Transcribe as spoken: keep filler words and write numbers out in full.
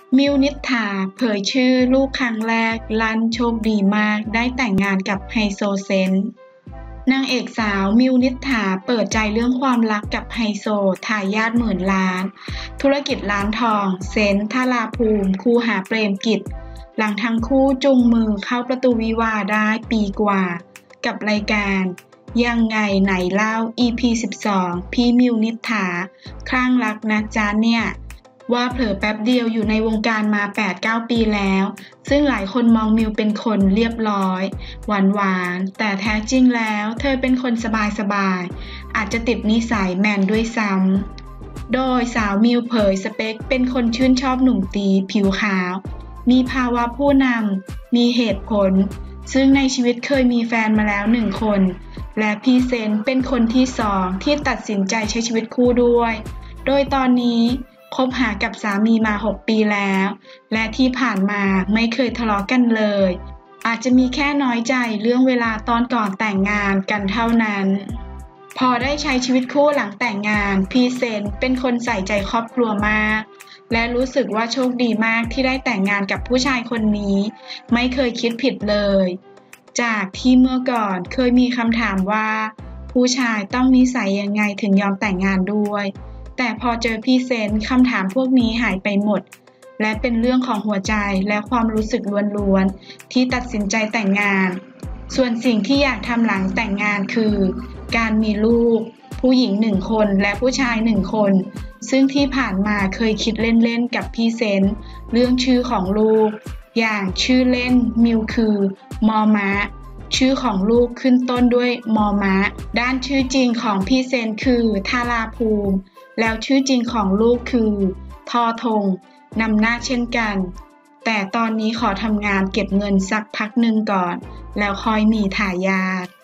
มิวนิษฐาเผยชื่อลูกครั้งแรกลั่นโชคดีมากได้แต่งงานกับไฮโซเซนต์นางเอกสาวมิวนิษฐาเปิดใจเรื่องความรักกับไฮโซทายาทหมื่นล้านธุรกิจร้านทองเซนต์ธาราภูมิคูหาเปรมกิจหลังทั้งคู่จูงมือเข้าประตูวิวาห์ได้ปีกว่ากับรายการยังไงไหนเล่า อี พี สิบสอง พี่มิวนิษฐาคลั่งรักนะจ๊ะเนี่ยว่าเผลอแป๊บเดียวอยู่ในวงการมา แปดเก้า ปีแล้วซึ่งหลายคนมองมิวเป็นคนเรียบร้อยหวานๆแต่แท้จริงแล้วเธอเป็นคนสบายๆอาจจะติดนิสัยแมนด้วยซ้ำโดยสาวมิวเผยสเปคเป็นคนชื่นชอบหนุ่มตีผิวขาวมีภาวะผู้นำมีเหตุผลซึ่งในชีวิตเคยมีแฟนมาแล้วหนึ่งคนและพี่เซนเป็นคนที่สองที่ตัดสินใจใช้ชีวิตคู่ด้วยโดยตอนนี้คบหากับสามีมาหกปีแล้วและที่ผ่านมาไม่เคยทะเลาะกันเลยอาจจะมีแค่น้อยใจเรื่องเวลาตอนก่อนแต่งงานกันเท่านั้นพอได้ใช้ชีวิตคู่หลังแต่งงานพี่เซนเป็นคนใส่ใจครอบครัวมากและรู้สึกว่าโชคดีมากที่ได้แต่งงานกับผู้ชายคนนี้ไม่เคยคิดผิดเลยจากที่เมื่อก่อนเคยมีคำถามว่าผู้ชายต้องนิสัยยังไงถึงยอมแต่งงานด้วยแต่พอเจอพี่เซนคำถามพวกนี้หายไปหมดและเป็นเรื่องของหัวใจและความรู้สึกล้วนๆที่ตัดสินใจแต่งงานส่วนสิ่งที่อยากทำหลังแต่งงานคือการมีลูกผู้หญิงหนึ่งคนและผู้ชายหนึ่งคนซึ่งที่ผ่านมาเคยคิดเล่นๆกับพี่เซนเรื่องชื่อของลูกอย่างชื่อเล่นมิวคือมอม้าชื่อของลูกขึ้นต้นด้วยมอม้าด้านชื่อจริงของพี่เซนคือธาราภูมิแล้วชื่อจริงของลูกคือทอธงนำหน้าเช่นกันแต่ตอนนี้ขอทำงานเก็บเงินสักพักหนึ่งก่อนแล้วค่อยมีทายาท